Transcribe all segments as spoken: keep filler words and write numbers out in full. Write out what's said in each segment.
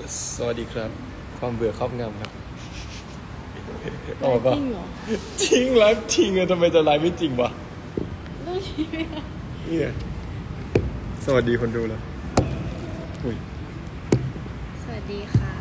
สวัสดีครับความเบื่อครอบงำครับไลฟ์จริงเหรอจริงไลฟ์จริงอะทำไมจะไลฟ์ไม่จริงวะเรื่องจริงเนี่ยสวัสดีคนดูแล้วอุ้ยสวัสดีค่ะ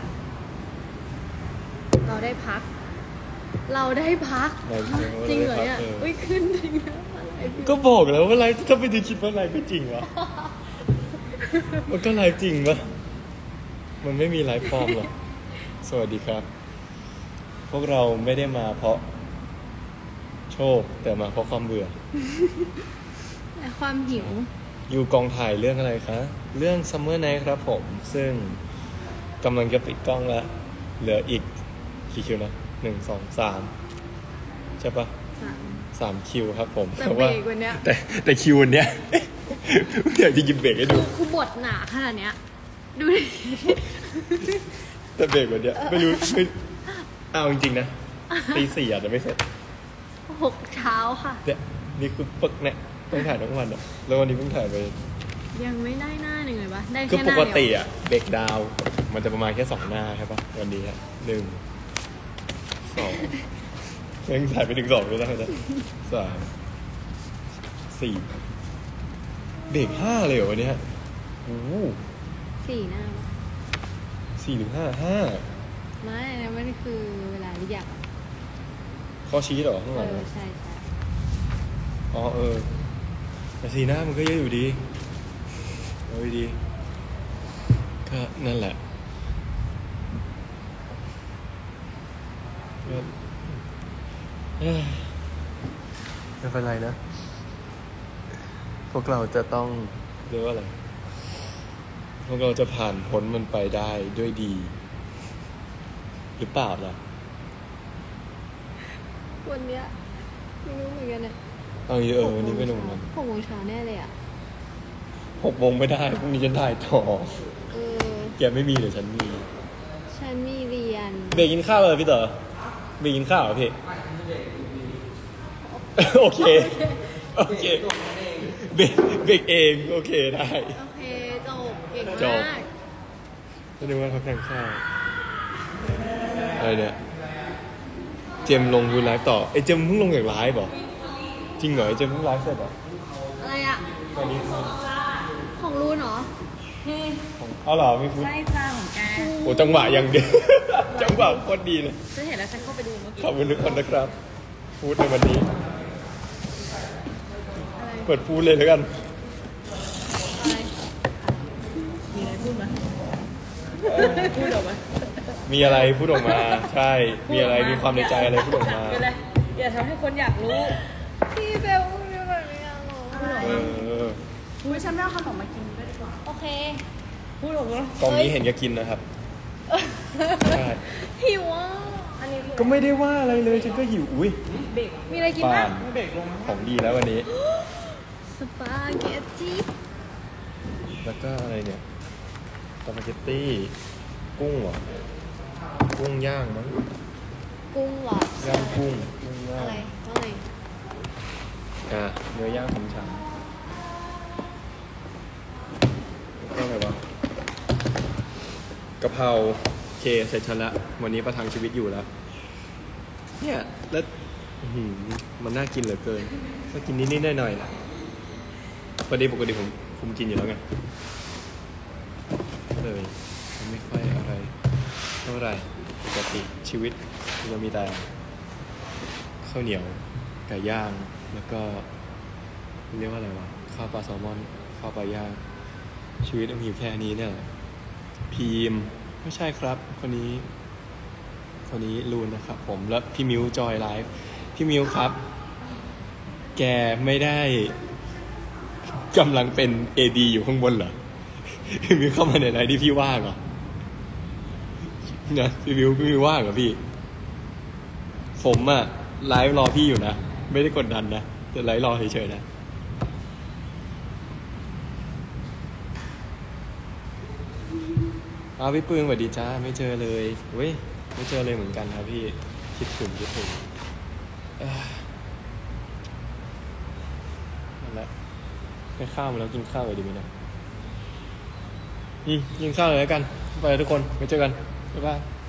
เราได้พักเราได้พักจริงเหรอเนี่ยอุ้ยขึ้นจริงนะก็บอกแล้วว่าไลฟ์ถ้าไม่ได้คิดว่าไลฟ์ไม่จริงวะมันก็ไลฟ์จริงปะมันไม่มีไลฟ์ฟอร์มหรอกสวัสดีครับพวกเราไม่ได้มาเพราะโชคแต่มาเพราะความเบื่อและความหิวอยู่กองถ่ายเรื่องอะไรคะเรื่อง Summer Night ครับผมซึ่งกำลังจะปิดกล้องแล้วเหลืออีกกี่คิวนะหนึ่งสองสามใช่ปะสามสามคิวครับผมแต่เบรกวันเนี้ยแต่แต่คิววันเนี้ยอยากจะกินเบรกให้ดูคือบทหนาขนาดเนี้ยดูดิแต่เบรกวันเนี้ยไม่รู้ไม่เอาจริงๆนะตีสี่อาจจะไม่เสร็จหกเช้าค่ะเนี่ยนี่คือปึกเนี่ยต้องถ่ายทั้งวันอ่ะแล้ววันนี้เพิ่งถ่ายไปยังไม่ได้หน้าหนึ่งเลยวะได้แค่หน้าเดียวคือปกติอ่ะเบรกดาวมันจะประมาณแค่สองหน้าใช่ปะวันนี้ฮะหนึ่งสองยังถ่ายไปถึงสองเลยนะสามสี่เบรกห้าเลยเหรอวันนี้ฮะโอ้สี่หน้าสี่หรือห้าห้าไม่นะมันคือเวลาเรียกข้อชี้เหรอข้างหลังเออใช่ใช่อ๋อเออแต่สี่หน้ามันก็เยอะอยู่ดีเอาดีก็นั่นแหละก็ไม่เป็นไรนะพวกเราจะต้องเรียกว่าอะไรพวกเราจะผ่านพ้นมันไปได้ด้วยดีหรือเปล่าล่ะวันเนี้ยไม่รู้เหมือนกันเนี่ยเอาเยอะวันนี้ไม่รู้เหมือนกันหกโมงเช้าแน่เลยอ่ะหกโมงไม่ได้พรุ่งนี้ฉันถ่ายต่อเออแกไม่มีหรือฉันมีฉันมีเรียนเบรกกินข้าวเลยพี่เต๋อเบรกกินข้าวเหรอพี่โอเคโอเคเบรกเบรกเองโอเคได้โอเคจบเก่งมากก็นึกว่าเขาแข่งข้าวอะไรเนี่ยเจมลงดูไลฟ์ต่อไอเจมเพิ่งลงจากไลฟ์เหรอจริงเหรอไอเจมเพิ่งไลฟ์เสร็จเหรออะไรอ่ะตอนนี้ของรูนเหรอเอาเหรอมีฟุตใช่จ้าของแกโอ้จังหวะยังดีจังหวะโคตรดีเลยฉันเห็นแล้วฉันเข้าไปดูเมื่อกี้ขอบคุณทุกคนนะครับฟูดในวันนี้เปิดฟูดเลยแล้วกันมีอะไรพูดไหมพูดออกมามีอะไรพูดออกมาใช่มีอะไรมีความในใจอะไรพูดออกมาอย่าทำให้คนอยากรู้พี่เบลพูดแบบนี้เอออุ้ยฉันไม่เอาขนมมากินด้วยดีกว่าโอเคพูดออกมากองนี้เห็นจะกินนะครับใช่หิวอ่ะอันนี้ก็ไม่ได้ว่าอะไรเลยฉันก็หิวอุ้ยเบรกมีอะไรกินบ้างเบรกลงของดีแล้ววันนี้สปาเกตตี้แล้วก็อะไรเนี่ยสปาเกตตี้กุ้งเหรอกุ้งย่างมั้งกุ้งหลอดย่างกุ้งกุ้งย่างอะไรอะไรอ่ะเนื้อย่างของฉันก็อะไรวะกะเพราเคเสร็จฉันละวันนี้ประทังชีวิตอยู่แล้วเนี่ยแล้วมันน่ากินเหลือเกินก็กินนิดๆหน่อยๆนะพอดีปกติผมผมกินอยู่แล้วไงเลยไม่ค่อยอะไรเท่าไหร่ปกติชีวิตจะมีแต่ข้าวเหนียวไก่ย่างแล้วก็เรียกว่าอะไรวะข้าวปลาแซลมอนข้าวปลาย่างชีวิตมีอยู่แค่นี้เนี่ยพีมไม่ใช่ครับคนนี้คนนี้ลูนนะครับผมแล้วพี่มิวจอยไลฟ์พี่มิวครับแกไม่ได้กำลังเป็น เอ ดี อยู่ข้างบนเหรอพี่มิวเข้ามาในไลฟ์ที่พี่ว่างเหรอนะพี่มิวพี่มิวว่างเหรอพี่ผมอะไลฟ์รอพี่อยู่นะไม่ได้กดดันนะแต่ไลฟ์รอเฉยๆนะอ้าวพี่ปืนสวัสดีจ้าไม่เจอเลยเว้ยไม่เจอเลยเหมือนกันครับพี่คิดถึงคิดถึงนั่นแหละไปข้าวมาแล้วกินข้าวเลยดีไหมนะอืมยิงข้าวเลยแล้วกัน ไปเลยทุกคนไปเจอกัน บ๊ายบาย